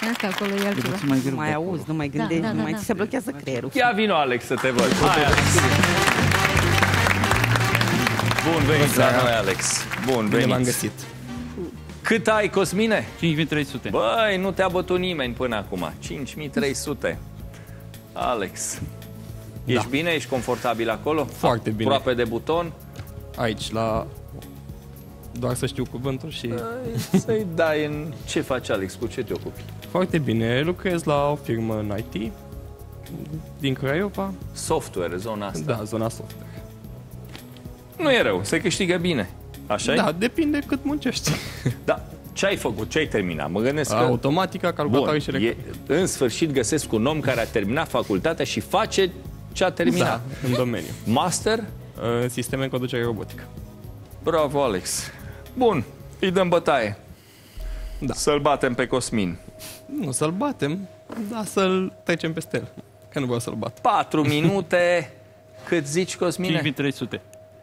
Asta acolo e altceva. Nu mai auzi, nu mai gândești, nu mai ți se blochează creierul. Ia vino, Alex, să te văd. Hai, Alex. Bun venit la noi, Alex. Bun venit. M-am găsit. Cât ai, Cosmine? 5300. Băi, nu te-a bătut nimeni până acum. 5300. Alex. Ești bine? Ești confortabil acolo? Foarte bine. Aproape de buton? Aici, la... Doar să știu cuvântul și... Să-i dai în... Ce faci, Alex? Cu ce te ocupi? Foarte bine. Lucrez la o firmă în IT din Craiova. Software, zona asta. Da, zona software. Nu e rău, se câștigă bine. Așa-i? Da, depinde cât muncești. Da. Ce ai făcut? Ce ai terminat? Mă gândesc că... Automatica, calculatoare și în sfârșit găsesc un om care a terminat facultatea și face ce a terminat. Da, în domeniu. Master? Sisteme în conducere robotică. Bravo, Alex. Bun, îi dăm bătaie. Da. Să-l batem pe Cosmin. Nu să-l batem, dar să-l trecem peste el. Că nu vreau să-l bat. 4 minute. Cât zici, Cosmine? 5300.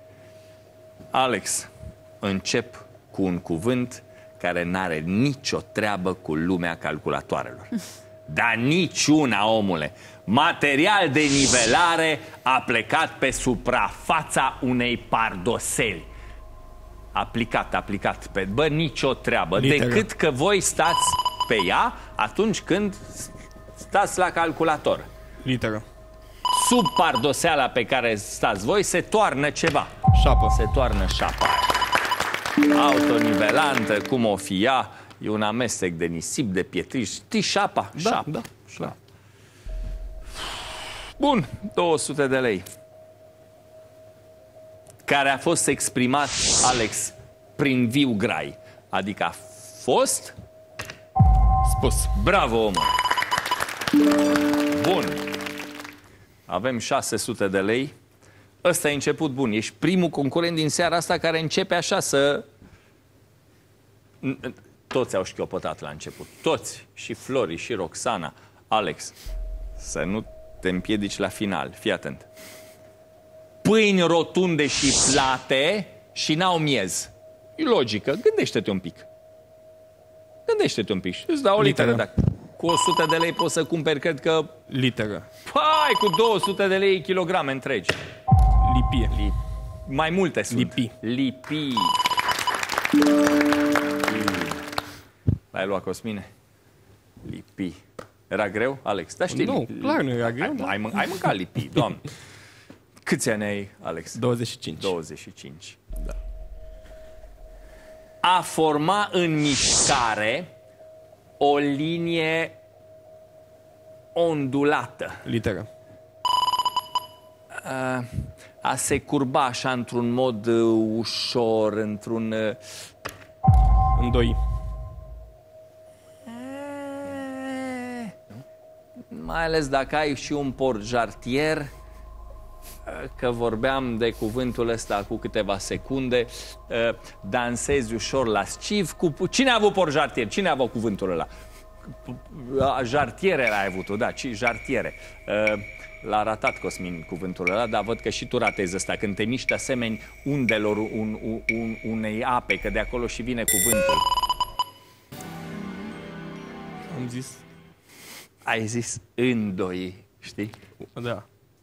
Alex, încep cu un cuvânt care n-are nicio treabă cu lumea calculatoarelor. Dar niciuna, omule. Material de nivelare a plecat pe suprafața unei pardoseli. Aplicat pe... Bă, nicio treabă. Literă. Decât că voi stați pe ea atunci când stați la calculator. Literă. Sub pardoseala pe care stați voi se toarnă ceva. Șapă. Se toarnă șapa aia. Autonivelantă, cum o fi ea, e un amestec de nisip, de pietriș. Știi șapa? Da, Șapa. da. Da. Bun, 200 de lei. Care a fost exprimat, Alex, prin viu grai. Adică a fost... Spus. Bravo, omul! Bun. Avem 600 de lei. Ăsta e început bun. Ești primul concurent din seara asta care începe așa să... Toți au șchiopătat la început. Toți. Și Flori, și Roxana. Alex, să nu te împiedici la final. Fii atent. Pâini rotunde și plate și n-au miez. E logică. Gândește-te un pic. Gândește-te un pic. Îți dau o literă. Dacă cu 100 de lei poți să cumperi, cred că... Literă. Hai, cu 200 de lei kilograme întregi. Lipie. Mai multe sunt. Lipi. Lipi. L-ai luat, Cosmine? Lipi. Era greu, Alex? Da, știi? Nu, clar nu era greu. Ai mâncat lipi, doamne. Câți ani ai, Alex? 25. 25. Da. A forma în mișcare o linie ondulată. Literă. A se curba așa într-un mod ușor, într-un... Îndoi. Mai ales dacă ai și un port jartier, că vorbeam de cuvântul ăsta cu câteva secunde, dansezi ușor lasciv cu... Cine a avut port jartier? Cine a avut cuvântul ăla? Jartiere l-ai avut-o, da, jartiere. L-a ratat Cosmin cuvântul ăla, dar văd că și tu ratezi ăsta, când te miști asemeni undelor unei ape, că de acolo și vine cuvântul. Am zis. Ai zis îndoi, știi? Da.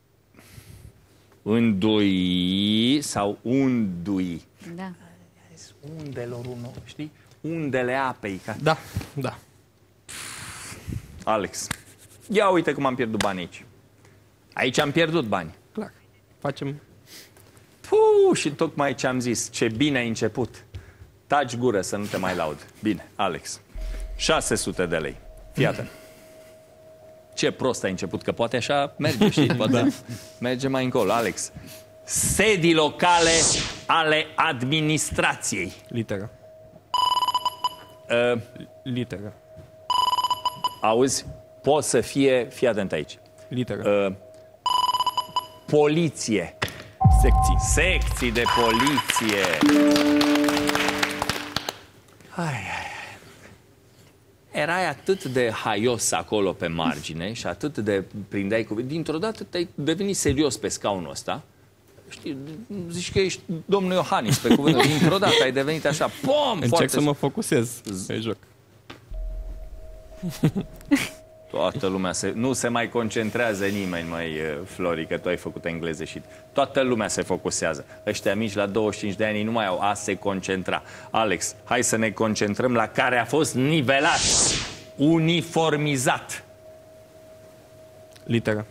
Îndoi sau undui. Da. Undelor unul, știi? Undele apei. Ca... Da, da. Alex, ia uite cum am pierdut bani aici. Aici am pierdut bani. Clar. Facem... Și tocmai ce am zis, ce bine ai început. Taci gură să nu te mai laud. Bine, Alex. 600 de lei. Fii atent. Ce prost ai început, că poate așa merge, știi? Poate da. Merge mai încolo. Alex. Sedii locale ale administrației. Literă. Literă. Auzi? Poate să fie, fii atent aici. Literă. Poliție. Secții. Secții de poliție. Erai atât de haios acolo pe margine și atât de prindeai cuvânt. Dintr-o dată te-ai devenit serios pe scaunul ăsta. Știi, zici că ești domnul Iohannis pe cuvântul. Dintr-o dată ai devenit așa, pom! Încerc să mă focusez pe joc. Toată lumea nu se mai concentrează nimeni, măi, Flori, că tu ai făcut englezeșit. Toată lumea se focusează. Ăștia mici la 25 de ani nu mai au a se concentra. Alex, hai să ne concentrăm la care a fost nivelat, uniformizat. Literă.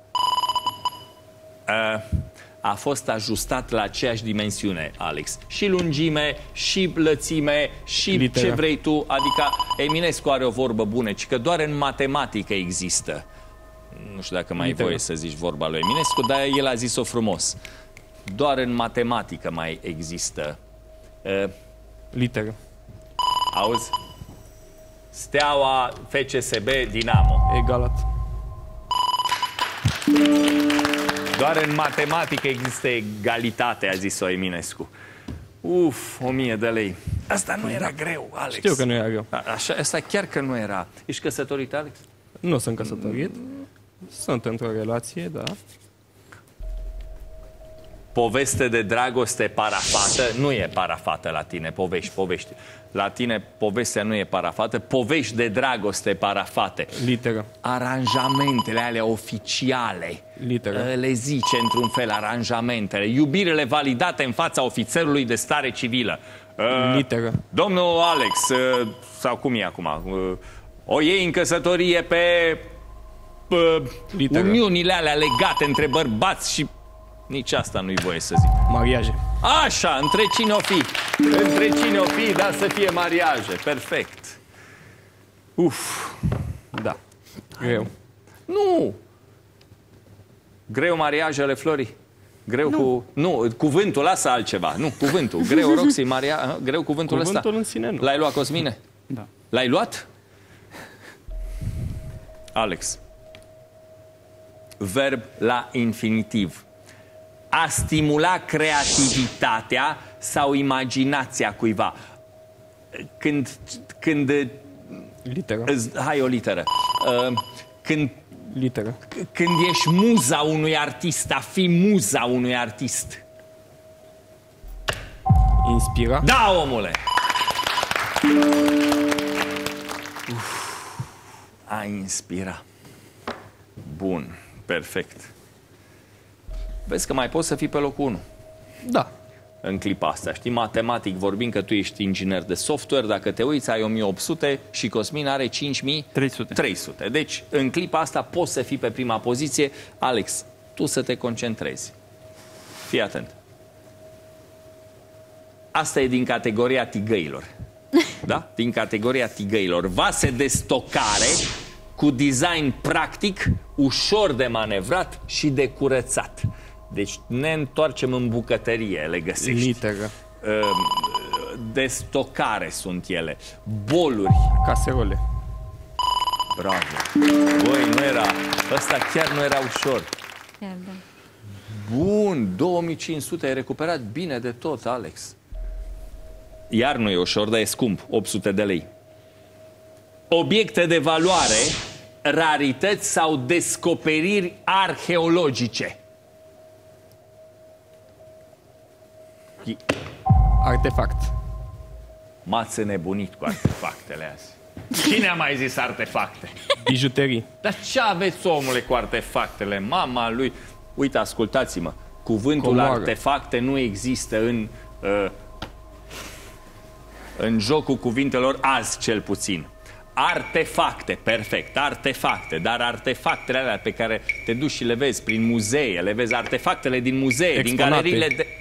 A fost ajustat la aceeași dimensiune, Alex. Și lungime, și lățime, și literă. Ce vrei tu. Adică Eminescu are o vorbă bună, ci că doar în matematică există. Nu știu dacă mai ai voie să zici vorba lui Eminescu, dar el a zis-o frumos. Doar în matematică mai există. Literă. Auzi? Steaua, FCSB, Dinamo. Egalat. Doar în matematică există egalitate, a zis-o Eminescu. Uf, 1000 de lei. Asta nu era greu, Alex. Știu că nu era greu. Așa, asta chiar că nu era. Ești căsătorit, Alex? Nu sunt căsătorit. Sunt într-o relație, da. Poveste de dragoste parafată. Nu e parafată la tine, povești. La tine povestea nu e parafată. Povești de dragoste parafate. Literă. Aranjamentele alea oficiale. Literă. Le zice într-un fel aranjamentele. Iubirile validate în fața ofițerului de stare civilă. Literă. Domnul Alex, sau cum e acum, o iei în căsătorie pe uniunile alea legate între bărbați și... Nici asta nu-i voie să zic. Mariaje. Așa, între cine o fi? Între cine o fi, dar să fie mariaje. Perfect. Uf. Da. Greu. Nu. Greu mariajele, Flori? Greu cu... Nu, cuvântul, lasă altceva. Nu, cuvântul. Greu, Roxy, greu cuvântul ăsta. Cuvântul în sine nu. L-ai luat, Cosmine? Da. L-ai luat? Alex. Verb la infinitiv. A stimula creativitatea sau imaginația cuiva. Când Literă. hai o literă. Literă. Când ești muza unui artist, a fi muza unui artist. Inspira. Da, omule! A inspira. Bun, perfect. Vezi că mai poți să fii pe locul 1. Da. În clipa asta, știi, matematic vorbind că tu ești inginer de software, dacă te uiți ai 1800 și Cosmin are 5300. Deci, în clipa asta poți să fii pe prima poziție. Alex, tu să te concentrezi. Fii atent. Asta e din categoria tigăilor. Da? Din categoria tigăilor. Vase de stocare cu design practic, ușor de manevrat și de curățat. Deci ne întoarcem în bucătărie, le găsești. Literă. De stocare sunt ele. Boluri. Caserole. Bravo. Băi, nu era... Ăsta chiar nu era ușor. Chiar, da. Bun, 2500, ai recuperat bine de tot, Alex. Iar nu e ușor, dar e scump, 800 de lei. Obiecte de valoare, rarități sau descoperiri arheologice. Artefact. M-ați înnebunit cu artefactele azi. Cine a mai zis artefacte? Bijuterii. Dar ce aveți, omule, cu artefactele? Mama lui... Uite, ascultați-mă. Cuvântul Comoară. artefacte nu există în jocul cuvintelor azi, cel puțin. Artefacte, perfect, artefacte. Dar artefactele alea pe care te duci și le vezi prin muzee, le vezi artefactele din muzee, Exponate. din galeriile de...